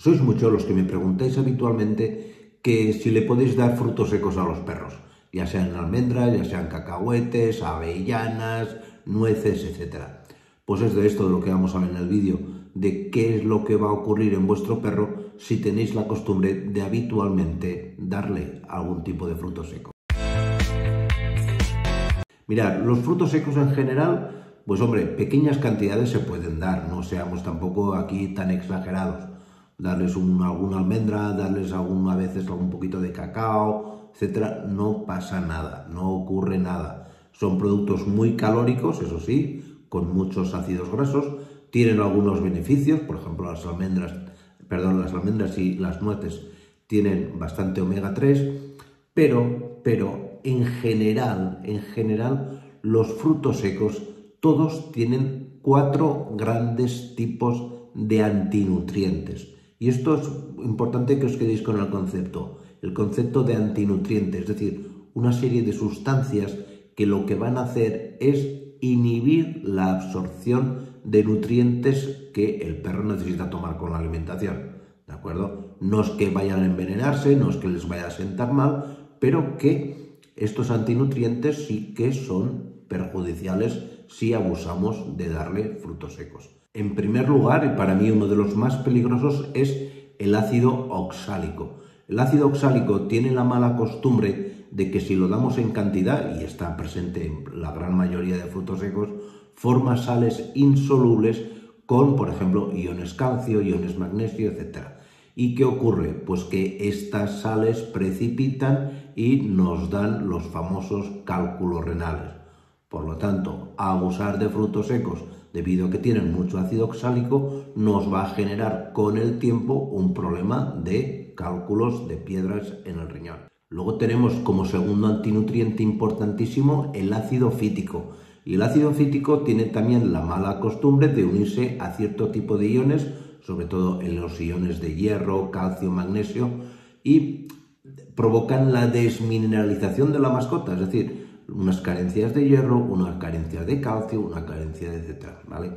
Sois muchos los que me preguntáis habitualmente que si le podéis dar frutos secos a los perros, ya sean almendras, ya sean cacahuetes, avellanas, nueces, etc. Pues es de esto de lo que vamos a ver en el vídeo, de qué es lo que va a ocurrir en vuestro perro si tenéis la costumbre de habitualmente darle algún tipo de fruto seco. Mirad, los frutos secos en general, pues hombre, pequeñas cantidades se pueden dar, no seamos tampoco aquí tan exagerados. Darles alguna almendra, darles a veces algún poquito de cacao, etcétera, no pasa nada, no ocurre nada. Son productos muy calóricos, eso sí, con muchos ácidos grasos, tienen algunos beneficios, por ejemplo las almendras y las nueces tienen bastante omega 3, pero en general, los frutos secos todos tienen 4 grandes tipos de antinutrientes. Y esto es importante que os quedéis con el concepto de antinutrientes, es decir, una serie de sustancias que lo que van a hacer es inhibir la absorción de nutrientes que el perro necesita tomar con la alimentación, ¿de acuerdo? No es que vayan a envenenarse, no es que les vaya a sentar mal, pero que estos antinutrientes sí que son perjudiciales si abusamos de darle frutos secos. En primer lugar, y para mí uno de los más peligrosos, es el ácido oxálico. El ácido oxálico tiene la mala costumbre de que si lo damos en cantidad, y está presente en la gran mayoría de frutos secos, forma sales insolubles con, por ejemplo, iones calcio, iones magnesio, etc. ¿Y qué ocurre? Pues que estas sales precipitan y nos dan los famosos cálculos renales. Por lo tanto, abusar de frutos secos debido a que tienen mucho ácido oxálico nos va a generar con el tiempo un problema de cálculos de piedras en el riñón. Luego tenemos como segundo antinutriente importantísimo el ácido fítico. Y el ácido fítico tiene también la mala costumbre de unirse a cierto tipo de iones, sobre todo en los iones de hierro, calcio, magnesio, y provocan la desmineralización de la mascota, es decir, unas carencias de hierro, unas carencias de calcio, una carencia de etcétera, ¿vale?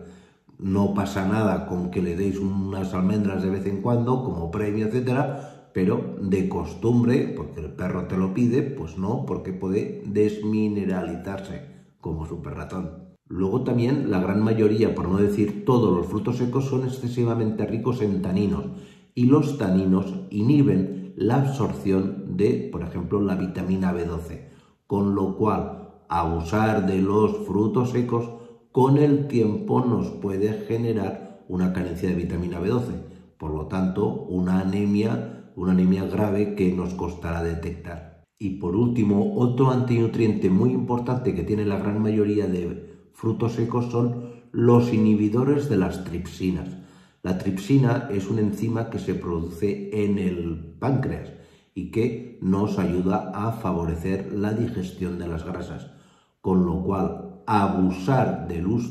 No pasa nada con que le deis unas almendras de vez en cuando como premio, etcétera, pero de costumbre, porque el perro te lo pide, pues no, porque puede desmineralizarse como super ratón. Luego también la gran mayoría, por no decir todos los frutos secos, son excesivamente ricos en taninos y los taninos inhiben la absorción de, por ejemplo, la vitamina B12, con lo cual abusar de los frutos secos con el tiempo nos puede generar una carencia de vitamina B12, por lo tanto una anemia grave que nos costará detectar. Y por último, otro antinutriente muy importante que tiene la gran mayoría de frutos secos son los inhibidores de las tripsinas. La tripsina es una enzima que se produce en el páncreas y que nos ayuda a favorecer la digestión de las grasas, con lo cual abusar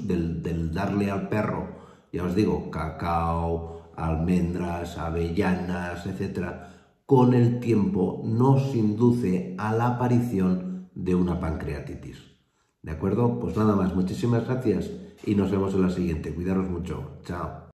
del darle al perro, ya os digo, cacao, almendras, avellanas, etcétera, con el tiempo nos induce a la aparición de una pancreatitis. ¿De acuerdo? Pues nada más, muchísimas gracias y nos vemos en la siguiente. Cuidaros mucho. Chao.